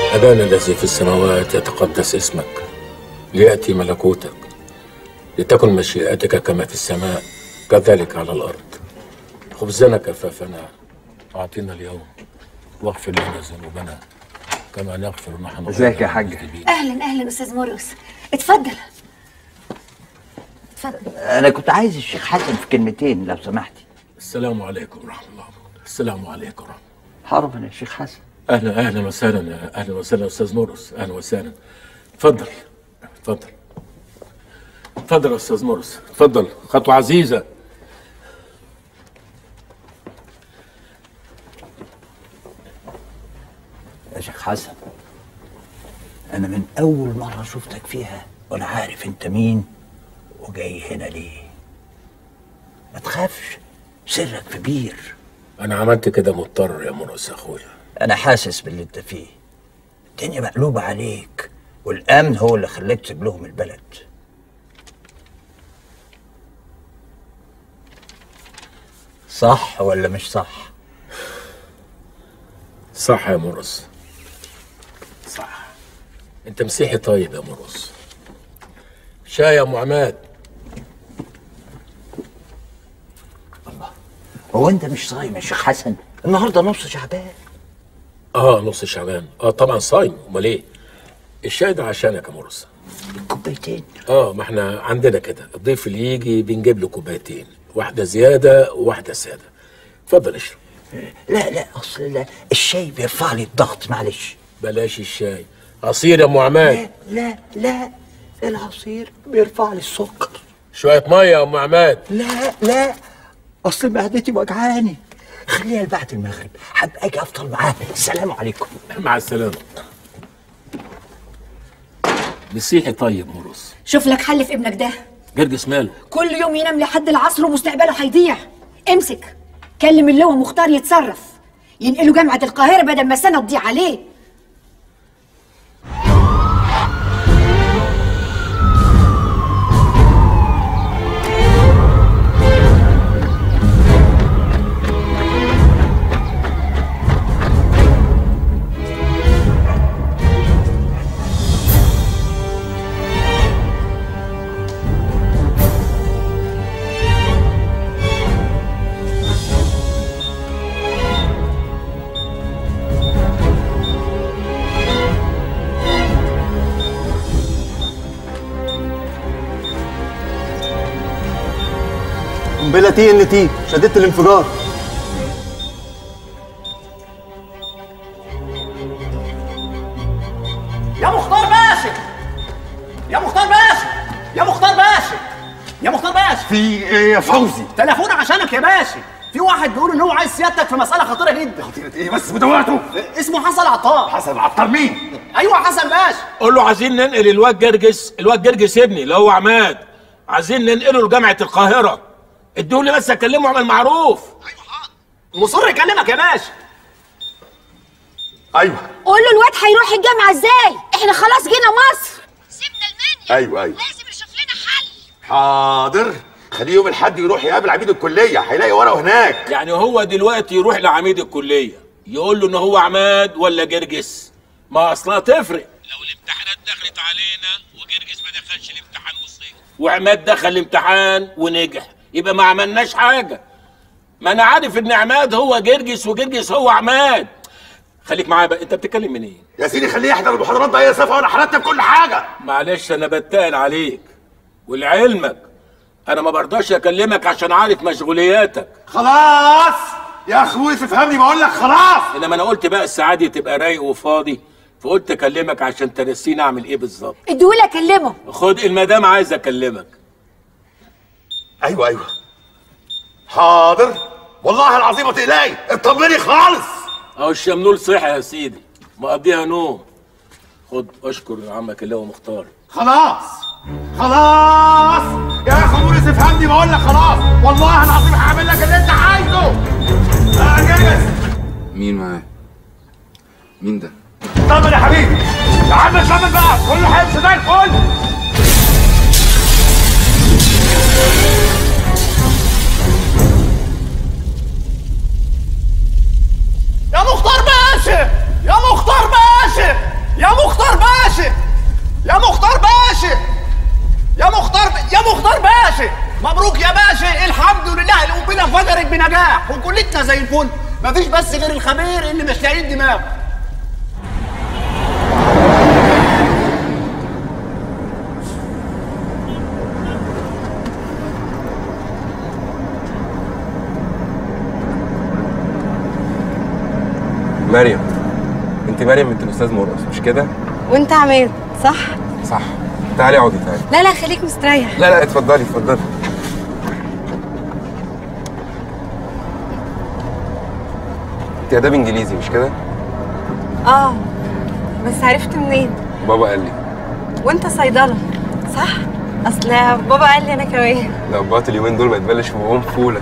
أبانا الذي في السماوات يتقدس اسمك، ليأتي ملكوتك، لتكن مشيئتك كما في السماء كذلك على الأرض. خبزنا كفافنا أعطينا اليوم، واغفر لنا ذنوبنا كما نغفر نحن. ازيك يا حاج؟ اهلا اهلا استاذ مرقص، اتفضل اتفضل. انا كنت عايز الشيخ حسن في كلمتين لو سمحتي. السلام عليكم ورحمة الله وبركاته. السلام عليكم ورحمة الله. حرما يا شيخ حسن. أهلا وسهلا، أهلا وسهلا أستاذ مرقص، أهلا وسهلا. اتفضل اتفضل اتفضل يا أستاذ مرقص، اتفضل، خطوة عزيزة. يا شيخ حسن، أنا من أول مرة شفتك فيها وأنا عارف أنت مين وجاي هنا ليه. ما تخافش، سرك كبير. أنا عملت كده مضطر يا مرقص يا أخويا. أنا حاسس باللي أنت فيه. الدنيا مقلوبة عليك والأمن هو اللي خلاك تسيب لهم البلد. صح ولا مش صح؟ صح يا مرقص، صح. انت مسيحي طيب يا مرقص. شاي يا ام عماد. الله، هو انت مش صايم يا شيخ حسن؟ النهارده نص شعبان. نص شعبان، طبعا صايم، امال ايه؟ الشاي ده عشانك يا مرقص. كوبايتين؟ ما احنا عندنا كده، الضيف اللي يجي بنجيب له كوبايتين، واحده زياده وواحده ساده. اتفضل اشرب. لا اصل لا، الشاي بيرفع لي الضغط، معلش. بلاش الشاي، عصير يا ام عماد. لا العصير بيرفع لي السكر. شويه ميه يا ام عماد. لا اصل معدتي وجعاني. خليها لبعد المغرب، هبقى اجي افطر معاه. السلام عليكم. مع السلامه. مسيحي طيب مرقص. شوف لك حل في ابنك ده. جرجس ماله؟ كل يوم ينام لحد العصر ومستقبله هيضيع. امسك، كلم اللواء مختار يتصرف، ينقله جامعة القاهرة بدل ما سنة تضيع عليه. قنبلة TNT شددت الانفجار. يا مختار باشا، يا مختار باشا، يا مختار باشا، يا مختار باشا. في ايه يا فوزي؟ تليفون عشانك يا باشا. في واحد بيقول ان هو عايز سيادتك في مسألة خطيرة جدا. خطيرة ايه بس بدوقته؟ اسمه حسن عطار. حسن عطار مين؟ ايوه حسن باشا. قول له عايزين ننقل الواد جرجس ابني اللي هو عماد، عايزين ننقله لجامعة القاهرة. ادولي بس اكلمه اعمل معروف. ايوه حاضر. مصر يكلمك يا باشا. ايوه. قول له الواد هيروح الجامعة ازاي؟ احنا خلاص جينا مصر. سيبنا المنيا. ايوه لازم نشوف لنا حل. حاضر، خليه يوم الحد يروح يقابل عميد الكلية، هيلاقي ورقه هناك. يعني هو دلوقتي يروح لعميد الكلية يقول له ان هو عماد ولا جرجس؟ ما اصلها تفرق. لو الامتحانات دخلت علينا وجرجس ما دخلش الامتحان وسقط، وعماد دخل الامتحان ونجح، يبقى ما عملناش حاجة. ما انا عارف ان عماد هو جرجس وجرجس هو عماد. خليك معايا بقى، انت بتتكلم منين؟ يا سيدي خليه يحضر المحاضرات بأي صفة وانا حرتب كل حاجة. معلش انا بتقل عليك، ولعلمك انا ما برضاش اكلمك عشان عارف مشغولياتك. خلاص يا اخوي تفهمني، بقول لك خلاص. انما انا قلت بقى الساعه دي تبقى رايق وفاضي، فقلت اكلمك عشان تنسيني اعمل ايه بالظبط. اديهولي اكلمه. خد المدام عايز اكلمك. ايوه حاضر، والله العظيم ما تقلقي، اطمني خالص. اهو الشمنول صحي يا سيدي، مقضيها نوم. خد اشكر عمك اللي هو مختار. خلاص يا اخو موريس افهمني، بقول لك خلاص، والله العظيم هعمل لك اللي انت عايزه. جاهز. مين معاه؟ مين ده؟ طمن يا حبيبي. يا عم اطمن بقى، كله هيمشي زي الفل. يا مختار باشا، يا مختار باشا، يا مختار باشا، يا مختار باشا، يا مختار باشا، مبروك يا باشا، الحمد لله القنبله انفجرت بنجاح وكلتنا زي الفل، مفيش بس غير الخبير اللي مش لاقيين دماغه. مريم، انت مريم بنت الاستاذ مرقص مش كده؟ وانت عماد صح؟ صح. تعالي اقعدي تعالي. لا لا خليك مستريح. لا اتفضلي اتفضلي. انت اداب انجليزي مش كده؟ اه بس عرفت منين؟ بابا قال لي. وانت صيدله صح؟ اصل بابا قال لي انا كمان. الاباط اليومين دول ما يتبلش في بقهم فوله.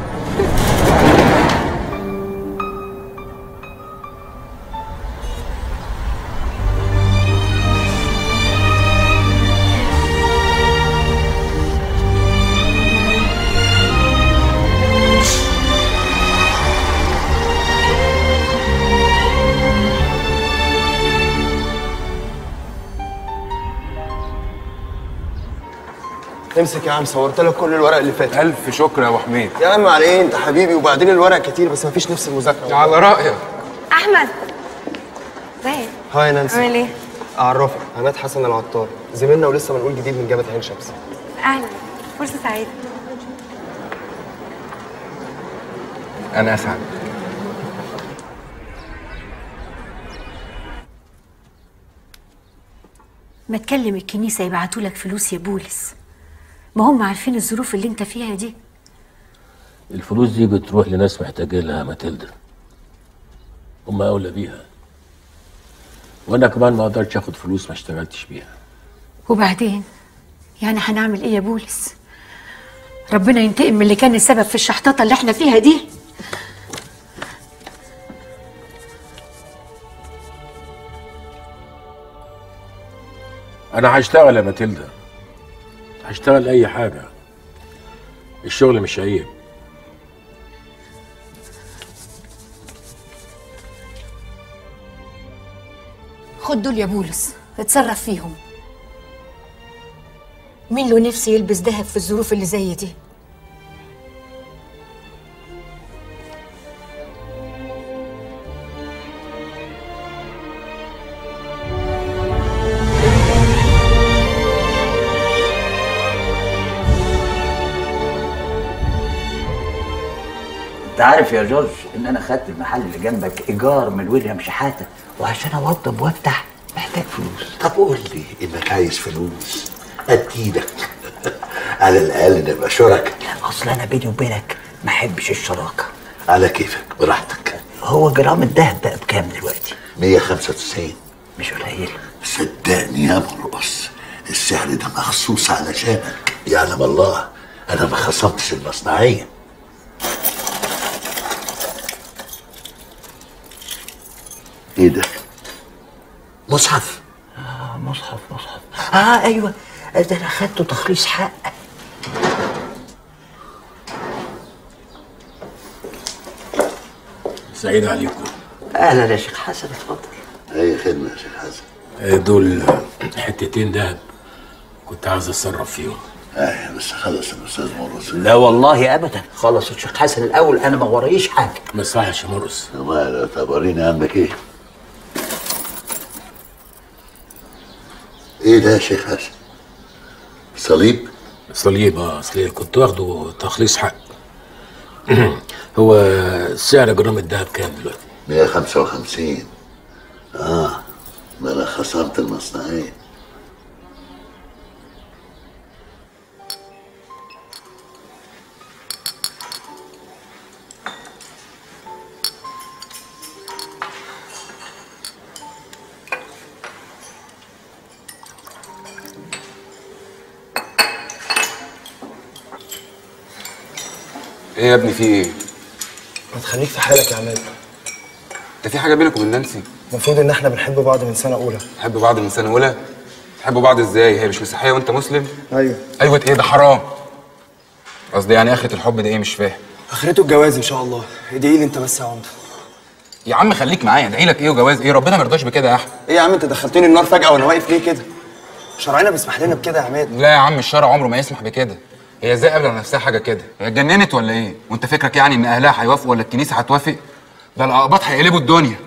امسك يا عم، صورت لك كل الورق اللي فات. الف شكر يا ابو حميد. يا عم على ايه، انت حبيبي، وبعدين الورق كتير بس مفيش نفس المذاكره. على رايك. احمد ازيك؟ هاي نانسي. عامل ايه؟ اعرفك، عماد حسن العطار، زميلنا ولسه منقول جديد من جامعه عين شمس. اهلا، فرصه سعيده. انا اسعد. ما تكلم الكنيسة يبعتوا لك فلوس يا بولس، ما هم عارفين الظروف اللي انت فيها دي. الفلوس دي بتروح لناس محتاجين لها ماتيلدا، هم اولى بيها، وانا كمان ما اقدرش اخد فلوس ما اشتغلتش بيها. وبعدين يعني هنعمل ايه يا بولس؟ ربنا ينتقم من اللي كان السبب في الشحططة اللي احنا فيها دي. انا هشتغل يا ماتيلدا، هشتغل اي حاجه، الشغل مش عيب. خد دول يا بولس، اتصرف فيهم. مين له نفسي يلبس دهب في الظروف اللي زي دي؟ انت عارف يا جورج ان انا خدت المحل اللي جنبك ايجار من ويليام شحاته، وعشان اوضب وافتح محتاج فلوس. طب قول لي انك عايز فلوس اديلك على الاقل نبقى شركاء. لا اصل انا بيني وبينك ما احبش الشراكه. على كيفك براحتك. هو جرام الدهب بقى بكام دلوقتي؟ 195. مش قليل. صدقني يا مرقص، السعر ده مخصوص علشانك. يعلم الله انا ما خصمتش المصنعيه. ايه ده؟ مصحف؟ مصحف. ايوه، ده انا خدته تخليص حق. سعيد عليكم. اهلا يا شيخ حسن، اتفضل. اي خدمه يا شيخ حسن. دول حتتين دهب كنت عايز اتصرف فيهم. بس خلص الاستاذ مرقص. لا والله ابدا، خلص الشيخ حسن الاول، انا ما ورايش حاجه. ما يصحش يا مرقص. طب وريني عندك ايه؟ ايه ده يا شيخ حسن؟ صليب؟ صليب كنت واخده تخليص حق. هو سعر جرام الدهب كام دلوقتي؟ 155. ما انا خسرت المصنعيه. ايه يا ابني في ايه؟ ما تخليك في حالك يا عماد. انت في حاجه بينك وبين نانسي؟ المفروض ان احنا بنحب بعض من سنه اولى. تحبوا بعض من سنه اولى؟ تحبوا بعض ازاي؟ هي مش مسيحيه وانت مسلم؟ ايوه. ايوه ايه ده حرام. قصدي يعني اخرة الحب ده ايه؟ مش فاهم. اخرته الجواز ان شاء الله. ادعي لي انت بس يا عمده. يا عم خليك معايا، ادعي لك ايه وجواز ايه؟ ربنا ما يرضاش بكده يا احمد. ايه يا عم انت دخلتني النار فجاه وانا واقف ليه كده؟ شرعنا بيسمح لنا بكده يا عماد. لا يا عم الشرع عمره ما يسمح بكده. هي ازاي قابله على نفسها حاجه كده؟ هي اتجننت ولا ايه؟ وانت فكرك يعني ان اهلها هيوافقوا ولا الكنيسه هتوافق؟ ده الاقباط هيقلبوا الدنيا.